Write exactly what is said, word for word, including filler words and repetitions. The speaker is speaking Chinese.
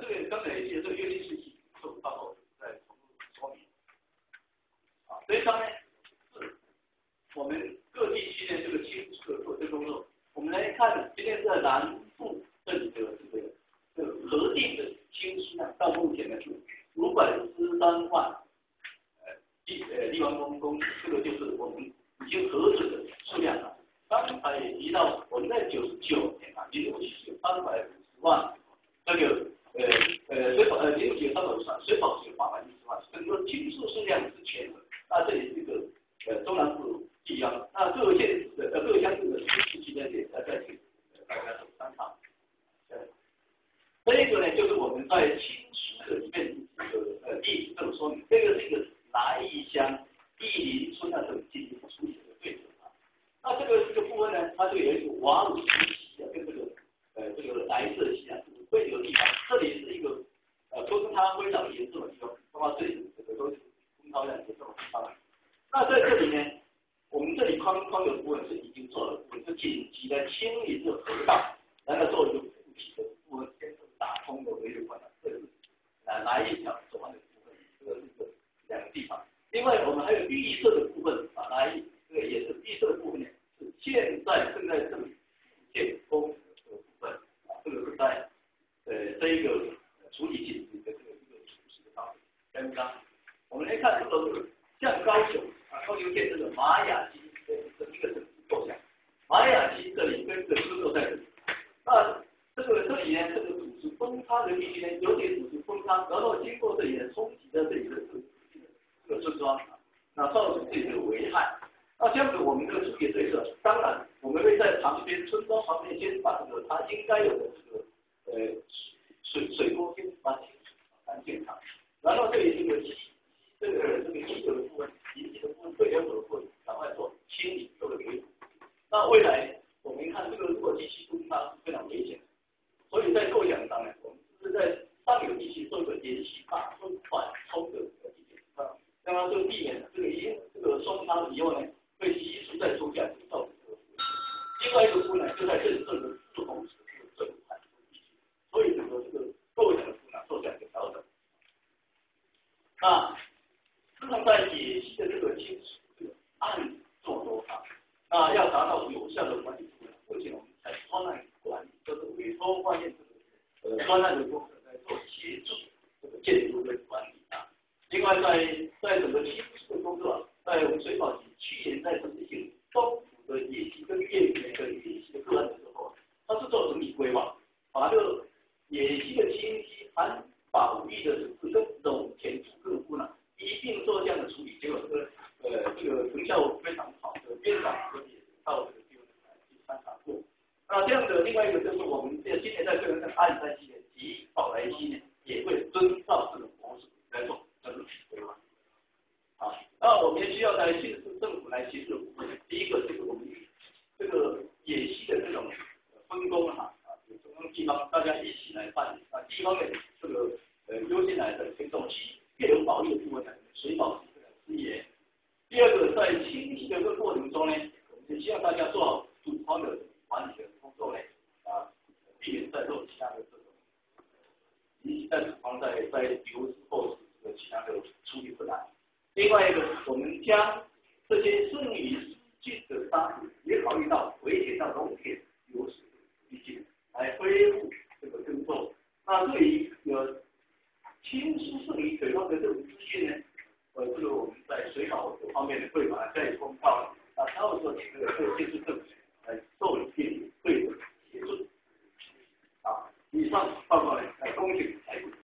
这个刚才也这个约定事项，是我们到时候再重复说明。啊，这一张呢是我们各地区的这个清楚的做这工作。我们来看，今天在南部这里的这个这个核定的清数量，到目前呢是五百十三万呃立呃立方公公，这个就是我们已经核准的数量了。刚才也提到，我们在九十九年啊，零五期有三百五十万，那个呃呃水保呃零五期有三百五十万，水保局有八百一十万，整个清数数量是全的。那这里这个呃中南部地方，那各个县市的呃各个乡镇的数据呢也在在这大家做参考。这一个呢，就是我们在清书的里面这个呃例子这么说明，这个是一个来义乡义林村那种进行处理的对策啊。那这个这个部分呢，它就有一个瓦鲁溪啊，跟这个呃这个白色溪啊，汇流的地方，这里是一个呃都是它非常严重的地方，包括这里这个都是风高量严重的地方。那在这里呢，我们这里框框的部分是已经做了，我们是紧急的清理这个河道，然后做一个附体的部分，先打通的维流管道，这是呃来一条走完的部分，这个是一个两个地方。另外，我们还有绿色的部分啊，来这个也是绿色的部分呢，是现在正在这里建工的这个部分啊，这个是在呃这一个处理紧急的这个一个处置的道理。刚刚我们来看这个像高雄啊，高雄县这个玛雅基的一个整体构想，玛雅基这里跟这个支座在这里，那这个这里呢，这个组织崩塌的地区呢，有点组织崩塌，然后经过这里呢，冲击到这里的这个这个村庄啊，那造成这里的危害。那这样子，我们这个处理对策，当然我们会在旁边村庄旁边先把这个它应该有的这个呃水水沟先把它清除，干净它，然后对于这个基这个这个基础的部分、引起的部分、对流口的部分，赶快做清理，做个维护。那未来我们看这个如果机器崩塌是非常危险的，所以在构想上呢，我们是在上游地区做一个延续大分缓冲的这个地点啊，让它就避免这个因这个松塌以后呢，会急速再出现造成这个。另外一个部分呢，就在这里做一个自洪池这个这个缓冲地区，所以整个这个构想的部分呢做这样一个调整。那自从在野溪的这个清除这个暗做多法，那要达到有效的管理部分，目前我们在专案管理，就是委托外面这个呃专案的工作在做协助这个建筑的管理啊。另外在在整个清除的工作，在我们水保局去年在执行东埔的野溪跟叶园的野溪的个案的时候，它是做整体规划，把这个野溪的清溪含保育的城市跟农田主各部呢一并做这样的处理，结果这个呃这个成效非常好，这个编长也到这个地方来去参考过。那这样的另外一个就是我们这今年在这个鞍山溪及宝来溪呢，也会遵照这种模式来做整体规划。好，那我们也需要在县市政府来协助的部分，第一个就是我们这个野溪的这种分工哈啊，有中央地方大家一起来办理啊，地方的这个呃优先来的先动期。越流保育的部分呢，水保局的资源。第二个，在清晰的这个过程中呢，我们就希望大家做好主方的管理的工作呢，啊，避免再做其他的这种，以在主方在在流失或是这个其他的处理困难。另外一个，我们将这些剩余失菌的沙土也考虑到危险到农田流失地区来恢复这个耕作。那对于有清疏剩余水方的这种资讯呢，呃，这个我们在水保这方面呢，会把它再通报啊，然后说这个这个就是这